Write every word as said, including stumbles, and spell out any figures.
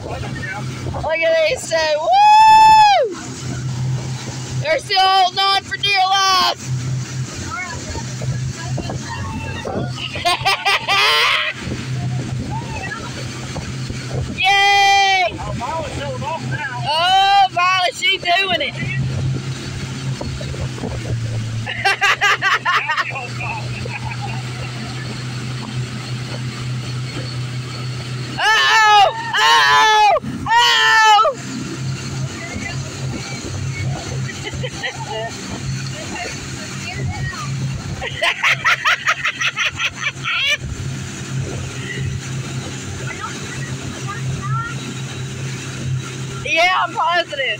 Look at these two. Woo! They're still holding on for dear life. Yay! Oh, Violet, she's doing it. Uh-oh! Uh-oh! Uh-oh! Yeah, I'm positive.